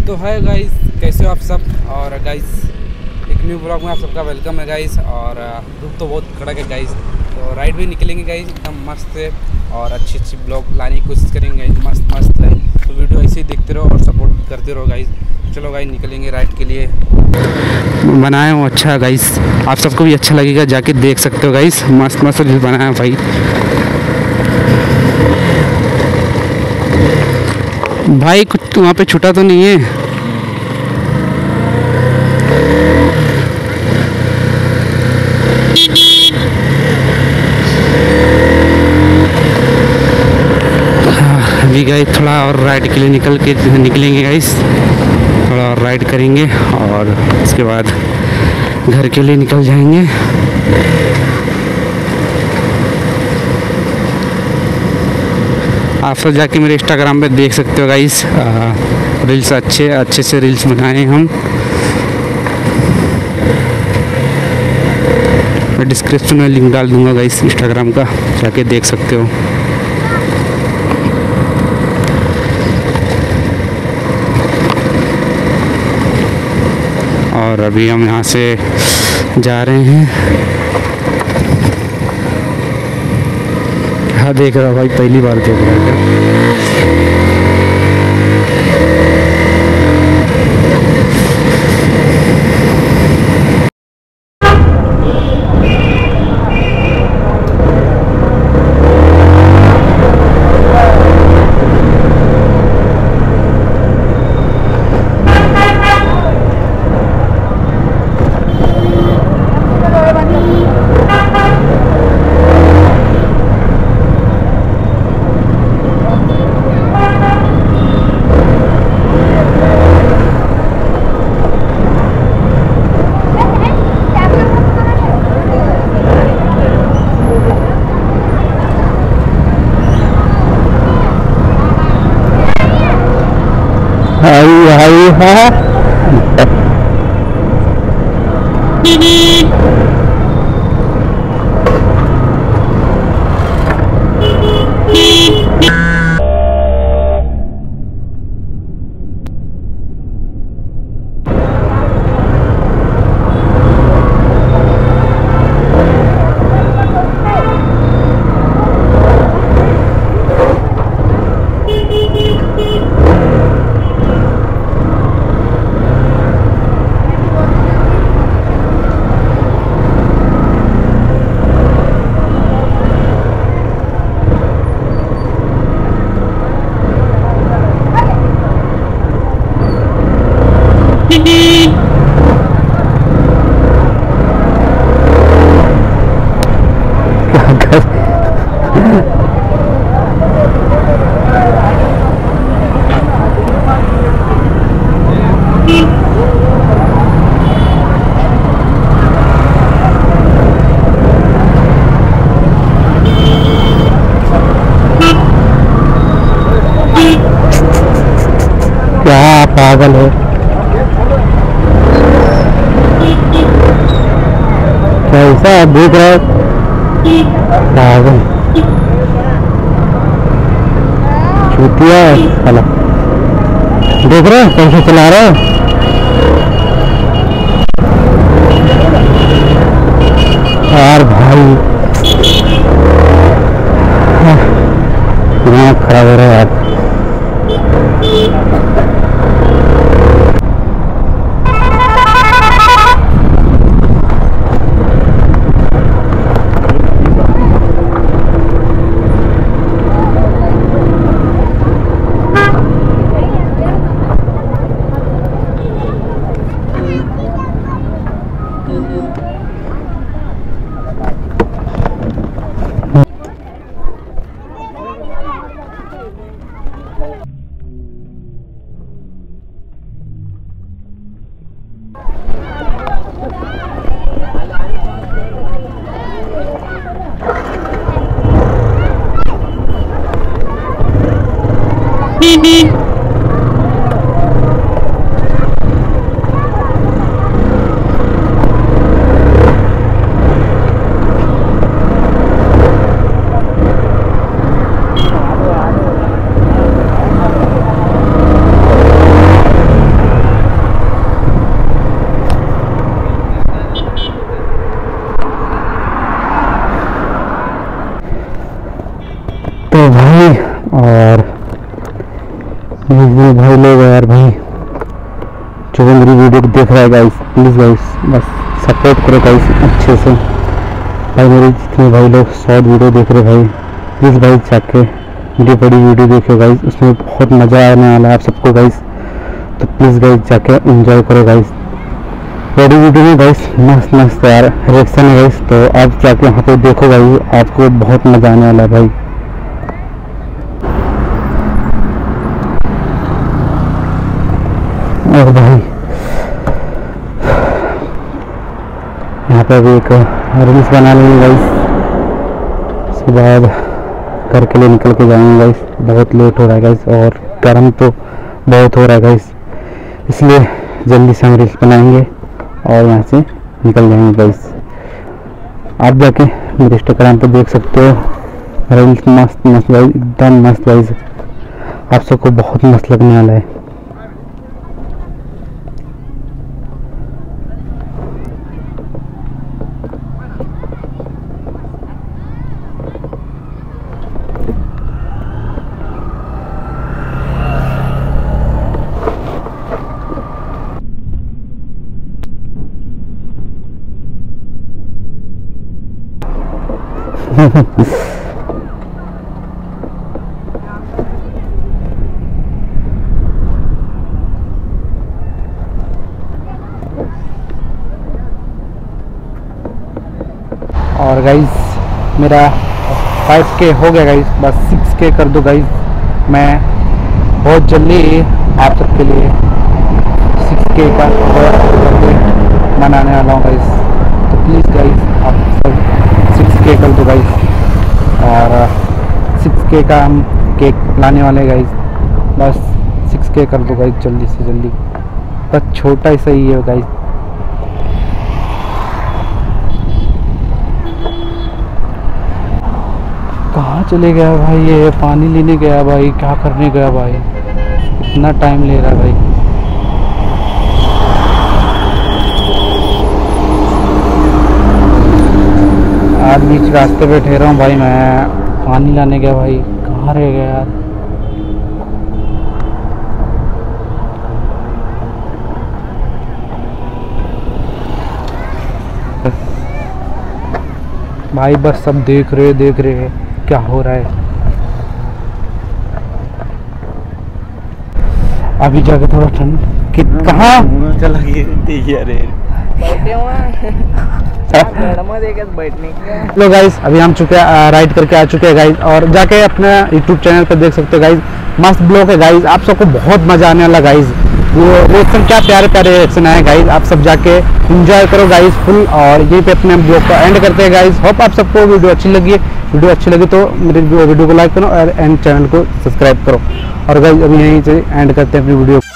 तो है गाइस, कैसे हो आप सब। और गाइस एक न्यू ब्लॉग में आप सबका वेलकम है गाइस। और धूप तो बहुत कड़क है गाइस, तो राइड भी निकलेंगे गाइस एकदम मस्त है और अच्छी ब्लॉग लाने की कोशिश करेंगे गाइस। मस्त है, तो वीडियो ऐसे ही देखते रहो और सपोर्ट करते रहो गाइस। चलो गाइस निकलेंगे राइड के लिए। बनाया हूँ अच्छा गाइस, आप सबको भी अच्छा लगेगा, जाके देख सकते हो गाइस। मस्त रील बनाया भाई। भाई कुछ वहाँ पे छूटा तो नहीं है? अभी गाइस थोड़ा और राइड के लिए निकलेंगे गाइस, थोड़ा और राइड करेंगे और उसके बाद घर के लिए निकल जाएंगे। आप सब जाके मेरे इंस्टाग्राम पे देख सकते हो गाइस, रील्स अच्छे से रील्स बनाए हैं हम। मैं डिस्क्रिप्शन में लिंक डाल दूंगा गाइस इंस्टाग्राम का, जाके देख सकते हो। और अभी हम यहाँ से जा रहे हैं। क्या देख रहा भाई, पहली बार देख रहा है क्या? क्या पागल है, कैसा देख रहा है पागल चूतिया साला। देख रहे कैसे चला रहा है यार भाई, दिमाग खराब हो रहा है यार। जितने भाई लोग हैं यार भाई जो मेरी वीडियो को देख रहा है गाइस, प्लीज़ गाइस बस सपोर्ट करो गाइस अच्छे से। भाई मेरे जितने भाई लोग शॉर्ट वीडियो देख रहे भाई, प्लीज़ भाई जाके मेरी बड़ी वीडियो देखो गाइस, उसमें बहुत मज़ा आने वाला है आप सबको गाइस। तो प्लीज़ गाइस जाके एंजॉय करो गाइस। बड़ी वीडियो में गाइस मस्त मस्त यार रिएक्शन है गाइस, तो आप जाके वहाँ पे देखो गाइस, आपको बहुत मज़ा आने वाला है भाई। और भाई यहाँ पे भी एक रील्स बना लेंगे गाइस, उसके बाद घर के लिए निकल के जाएंगे गाइस। बहुत लेट हो रहा है गाइस और गर्म तो बहुत हो रहा है गाइस, इसलिए जल्दी से हम रील्स बनाएंगे और यहाँ से निकल जाएंगे गाइस। आप जाके मेरे इंस्टाग्राम पर देख सकते हो रील्स मस्त मस्त गाइस, एकदम मस्त गाइस, आप सबको बहुत मस्त लगने वाला है। और गाइस मेरा 5K हो गया गाइस, बस 6K कर दो गाइस। मैं बहुत जल्दी आप सबके लिए 6K का मनाने वाला हूँ गाइस, तो प्लीज़ गाइस आप सब 6K कर दो गाइस। और 6K का हम केक लाने वाले गाइस, बस 6K कर दो गाइस जल्दी से जल्दी, बस छोटा ही सही है गाइस। कहाँ चले गया भाई, ये पानी लेने गया भाई, क्या करने गया भाई, इतना टाइम ले रहा है भाई। आज बीच रास्ते पे ठहरा हूँ भाई, मैं पानी लाने गया भाई, कहाँ रह गया यार। भाई बस सब देख रहे क्या हो रहा है। अभी जाके थोड़ा ठंड कहाँ चला गया लो गाइस, अभी हम राइड करके आ चुके हैं गाइस, और जाके अपने यूट्यूब चैनल पर देख सकते हो गाइस, मस्त ब्लॉग है गाइस, आप सबको बहुत मजा आने वाला गाइस। वो रिएक्शन क्या प्यारे प्यारे रिएक्शन आए गाइस, आप सब जाके एंजॉय करो गाइस फुल। और यहीं पे अपने ब्लॉग को एंड करते हैं गाइस। होप आप सबको वीडियो अच्छी लगी तो मेरे वीडियो को लाइक करो और एंड चैनल को सब्सक्राइब करो। और गाइस अभी यहीं से एंड करते हैं अपनी वीडियो।